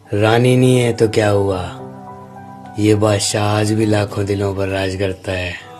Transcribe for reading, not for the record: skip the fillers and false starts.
रानी नहीं है तो क्या हुआ, ये बादशाह आज भी लाखों दिलों पर राज करता है।